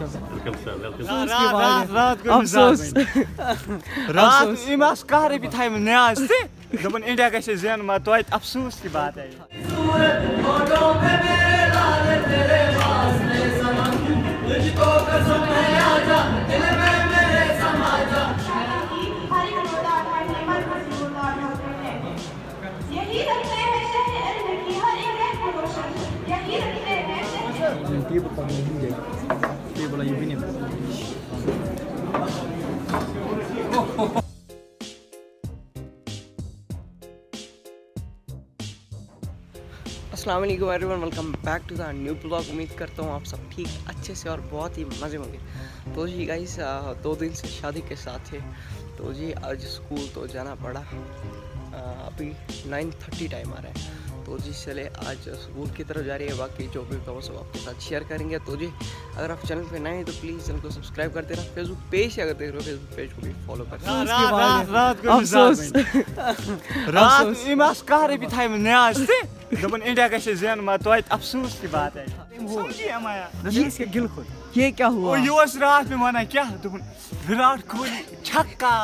India कैसे जैन तो अफसोस की बात है। अस्सलाम वालेकुम everyone, welcome back to the new blog. उम्मीद करता हूँ आप सब ठीक अच्छे से और बहुत ही मज़े में होंगे। तो जी गाइस 2 दिन से शादी के साथ है, तो जी आज स्कूल तो जाना पड़ा। अभी 9:30 टाइम आ रहा है, तो जी चले आज स्कूल की तरफ जा रही है। बाकी जो भी होगा वो सब आपके साथ शेयर करेंगे। तो जी अगर आप चैनल पे नए हैं तो प्लीज़ चैनल को सब्सक्राइब कर देना। फेसबुक पेज अगर देख रहे हो फेसबुक पेज को भी फॉलो कर देना। इंडिया कैसे जैन तो अफसोस की बात है। ये क्या हुआ? रात में माना क्या विराट कोहली छक्का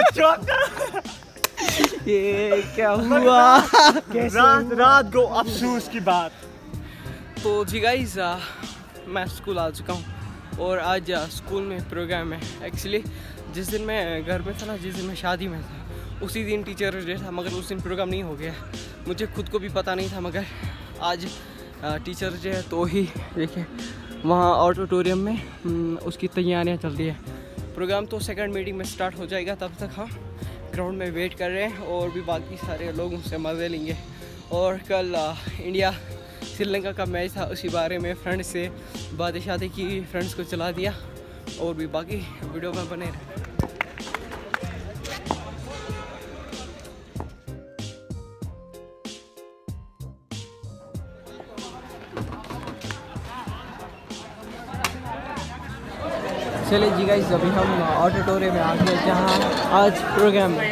ये क्या हुआ? रात को अफसोस की बात। तो जी गाइस मैं स्कूल आ चुका हूँ और आज स्कूल में प्रोग्राम है। एक्चुअली जिस दिन मैं घर में था ना, जिस दिन मैं शादी में था, उसी दिन टीचर डे था, मगर उस दिन प्रोग्राम नहीं हो गया। मुझे खुद को भी पता नहीं था, मगर आज टीचर डे है तो ही देखिए वहाँ ऑडिटोरियम में उसकी तैयारियाँ चल रही है। प्रोग्राम तो सेकंड मीटिंग में स्टार्ट हो जाएगा, तब तक हम ग्राउंड में वेट कर रहे हैं और भी बाकी सारे लोग उनसे मज़े लेंगे। और कल इंडिया श्रीलंका का मैच था, उसी बारे में फ्रेंड्स से बातें शादी की, फ्रेंड्स को चला दिया और भी बाकी वीडियो में बने रहे। चले जी गाइस अभी हम ऑडिटोरियम में आ गए जहाँ आज प्रोग्राम है।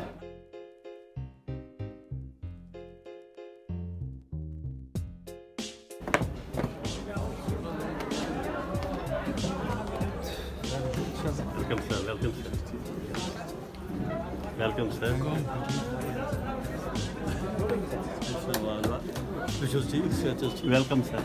Welcome sir. Welcome sir.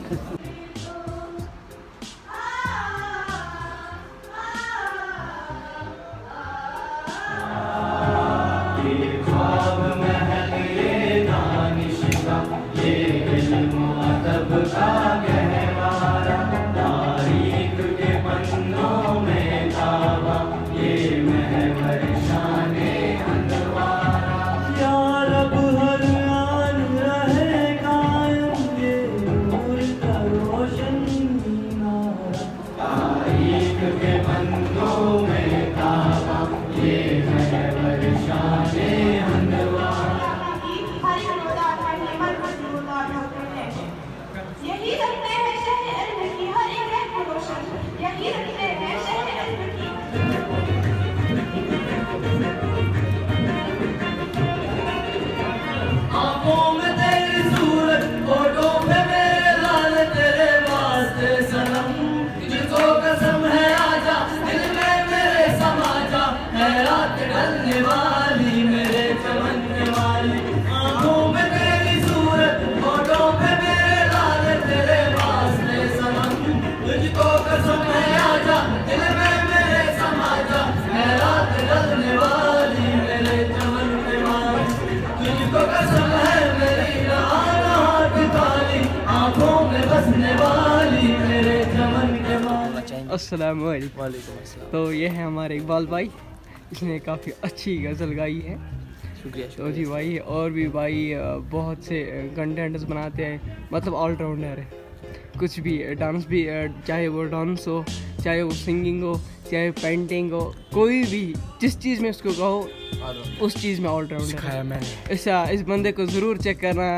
अस्सलाम वालेकुम। तो ये है हमारे इकबाल भाई, इसने काफ़ी अच्छी गज़ल गाई है। शुक्रिया। तो जी भाई और भी भाई बहुत से कंटेंट्स बनाते हैं, मतलब ऑलराउंडर है। कुछ भी डांस भी, चाहे वो डांस हो, चाहे वो सिंगिंग हो, चाहे पेंटिंग हो, कोई भी जिस चीज़ में उसको कहो उस चीज़ में ऑलराउंडर है मैंने। इस बंदे को ज़रूर चेक करना,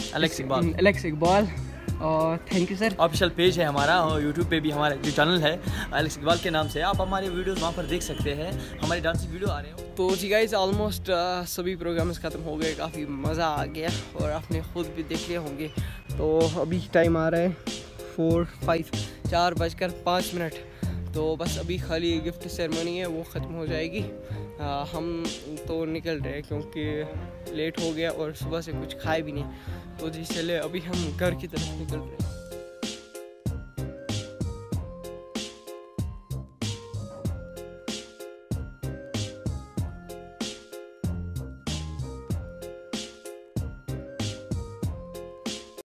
एलेक्स इकबाल। और thank you sir. Official page है हमारा और यूट्यूब पे भी हमारा जो चैनल है एलेक्स इकबाल के नाम से, आप हमारे वीडियोस वहाँ पर देख सकते हैं, हमारी डांसिंग वीडियो आ रहे हैं। तो जी गाइस ऑलमोस्ट सभी प्रोग्राम्स ख़त्म हो गए, काफ़ी मज़ा आ गया और आपने खुद भी देख लिए होंगे। तो अभी टाइम आ रहा है 4:05, 4:05 तो बस अभी खाली गिफ्ट सेरेमनी है, वो ख़त्म हो जाएगी। हम तो निकल रहे हैं क्योंकि लेट हो गया और सुबह से कुछ खाए भी नहीं, तो जिससे अभी हम घर की तरफ निकल रहे हैं।